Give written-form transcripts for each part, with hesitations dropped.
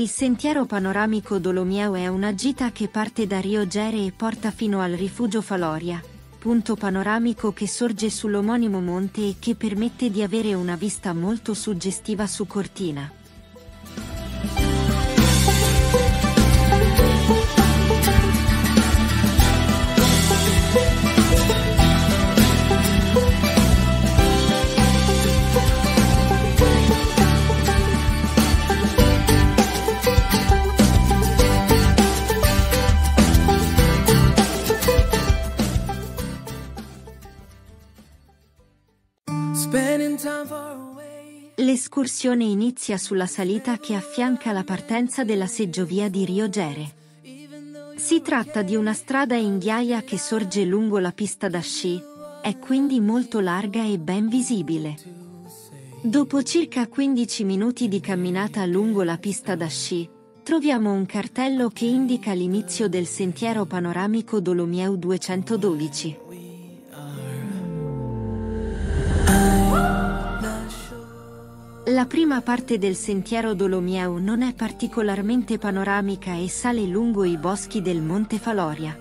Il sentiero panoramico Dolomieu è una gita che parte da Rio Gere e porta fino al rifugio Faloria, punto panoramico che sorge sull'omonimo monte e che permette di avere una vista molto suggestiva su Cortina. L'escursione inizia sulla salita che affianca la partenza della seggiovia di Rio Gere. Si tratta di una strada in ghiaia che sorge lungo la pista da sci, è quindi molto larga e ben visibile. Dopo circa 15 minuti di camminata lungo la pista da sci, troviamo un cartello che indica l'inizio del sentiero panoramico Dolomieu 212. La prima parte del sentiero Dolomieu non è particolarmente panoramica e sale lungo i boschi del Monte Faloria.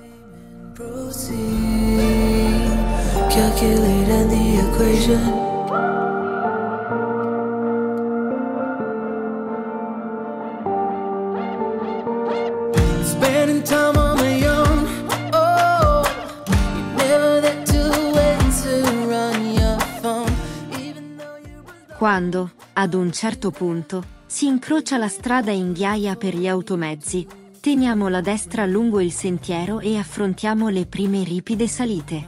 Quando, ad un certo punto, si incrocia la strada in ghiaia per gli automezzi, teniamo la destra lungo il sentiero e affrontiamo le prime ripide salite.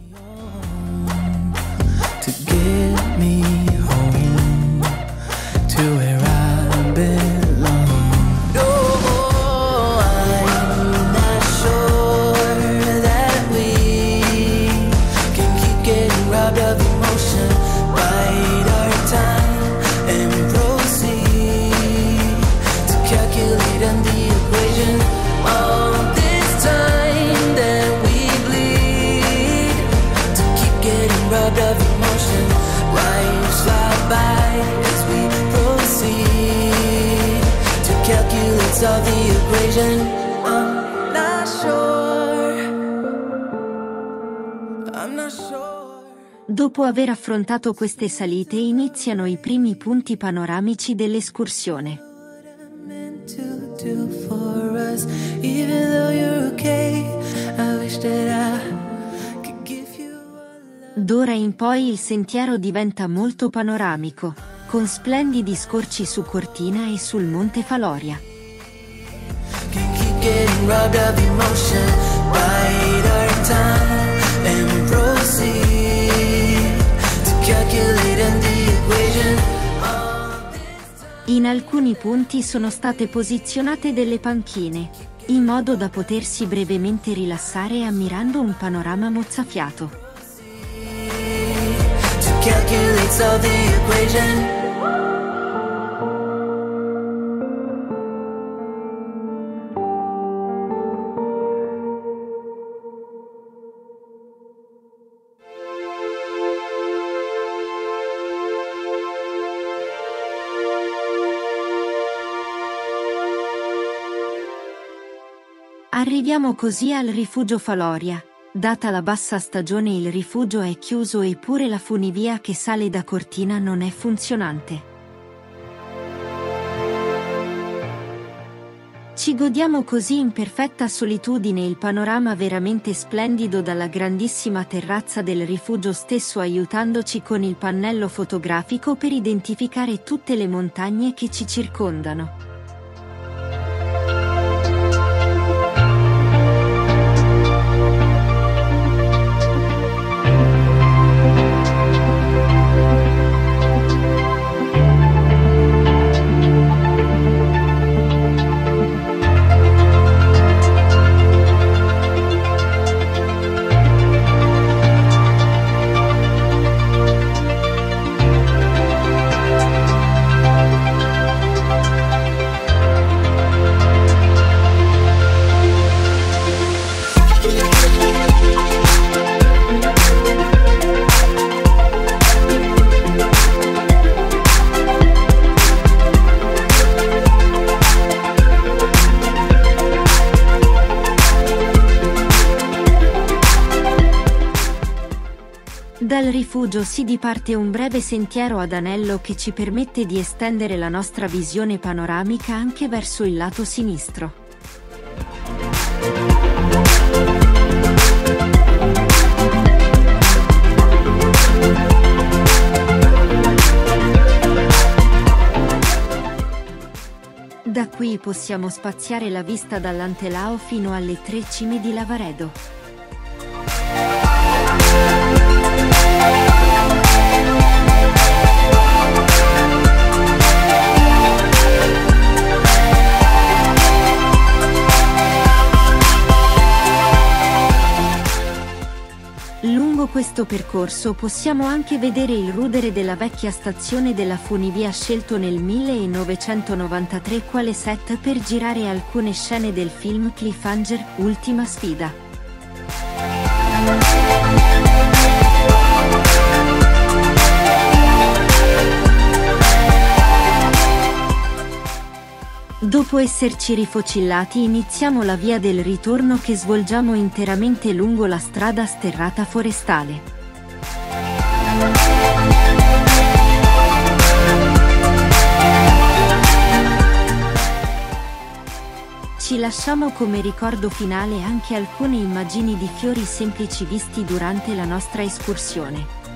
Of the equation, I'm not sure. Dopo aver affrontato queste salite iniziano i primi punti panoramici dell'escursione. D'ora in poi il sentiero diventa molto panoramico, con splendidi scorci su Cortina e sul Monte Faloria. Getting robbed of emotion, bide our time and proceed to calculate in the equation. In alcuni punti sono state posizionate delle panchine, in modo da potersi brevemente rilassare ammirando un panorama mozzafiato. To calculate solve the equation. Arriviamo così al rifugio Faloria. Data la bassa stagione il rifugio è chiuso e pure la funivia che sale da Cortina non è funzionante. Ci godiamo così in perfetta solitudine il panorama veramente splendido dalla grandissima terrazza del rifugio stesso, aiutandoci con il pannello fotografico per identificare tutte le montagne che ci circondano. Dal rifugio si diparte un breve sentiero ad anello che ci permette di estendere la nostra visione panoramica anche verso il lato sinistro. Da qui possiamo spaziare la vista dall'Antelao fino alle 3 cime di Lavaredo. Lungo questo percorso possiamo anche vedere il rudere della vecchia stazione della funivia scelto nel 1993 quale set per girare alcune scene del film Cliffhanger, Ultima sfida. Dopo esserci rifocillati iniziamo la via del ritorno che svolgiamo interamente lungo la strada sterrata forestale. Ci lasciamo come ricordo finale anche alcune immagini di fiori semplici visti durante la nostra escursione.